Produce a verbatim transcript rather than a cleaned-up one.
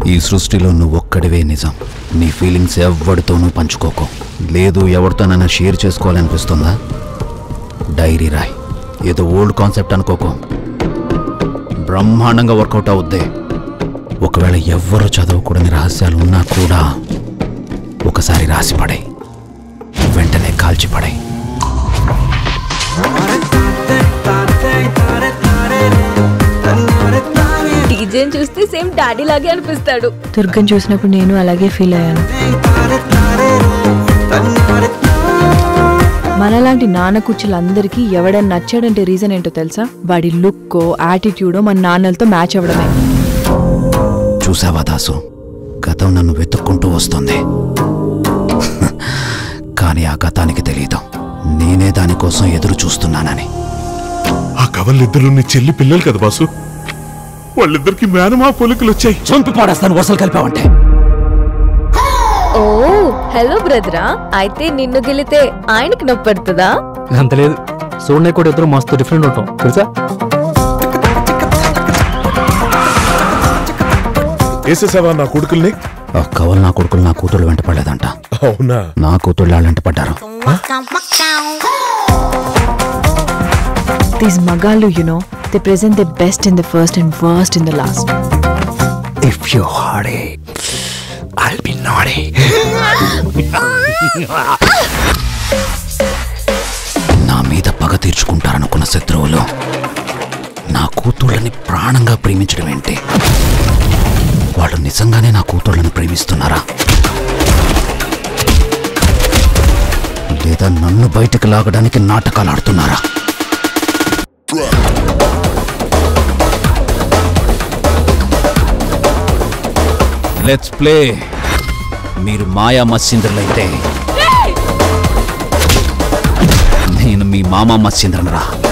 ఈ సృష్టిలో నువ్వు ఒక్కడివే నిజం. నీ ఫీలింగ్స్ ఎవరితోనూ పంచుకోకు. లేదు ఎవరితోనైనా షేర్ చేసుకోవాలనిపిస్తుందా? డైరీ రాయ్. ఏదో ఓల్డ్ కాన్సెప్ట్ అనుకోకు, బ్రహ్మాండంగా వర్కౌట్ అవుద్ది. ఒకవేళ ఎవ్వరూ చదవకూడని రహస్యాలు ఉన్నా కూడా ఒకసారి రాసిపడే, వెంటనే కాల్చిపడే. డీజేని చూస్తే సేమ్ డాడీ లాగే అనిపిస్తాడు. దుర్గని చూసినప్పుడు నేను అలాగే ఫీల్ అయ్యాను. మనలాంటి నాన్న కూర్చులందరికీ ఎవడన్నా నచ్చాడంటే రీజన్ ఏంటో తెలుసా? వాడి లుక్కో యాటిట్యూడో మన నాన్నలతో మ్యాచ్ అవ్వడమే. చూసావా దాసు, గతం నన్ను వెతుక్కుంటూ వస్తుంది. కానీ ఆ గతానికి తెలీదు నేనే దానికోసం ఎదురు చూస్తున్నానని. ఆ కవలిద్దరు నీ చెల్లి పిల్లలు కదా బాసు, వాళ్ళిద్దరికి మేనమా పొలికలు వచ్చాయి. చంపి పాడేస్తాను వరుసలు కలిపావంటే. ఓ హలో బ్రదరా, అయితే నిన్ను గెలితే ఆయనకి నొప్పి పెడుతుందా? అంత లేదు, చూడనే కూడా ఇద్దరు మస్తు డిఫరెంట్ ఉంటాం తెలుసా. వేసేసావా నా కొడుకుల్ని? ఆ కవల్ నా కొడుకులు నా కూతుళ్ళు వెంట పడలేదంట. అవునా? నా కూతుళ్ళు వాళ్ళ వెంట పడ్డారు. These magalu, you know, they present their best in the first and worst in the last. If you're hardy, I'll be naughty. నా మీద పగ తీర్చుకుంటారనుకున్న శత్రువులు నా కూతుళ్ళని ప్రాణంగా ప్రేమించడం ఏంటి? వాళ్ళు నిజంగానే నా కూతుళ్ళని ప్రేమిస్తున్నారా, లేదా నన్ను బయటకు లాగడానికి నాటకాలు ఆడుతున్నారా? Let's play. మీరు మాయా మస్చేంద్రలైతే నేను మీ మామా మస్చేంద్రను రా.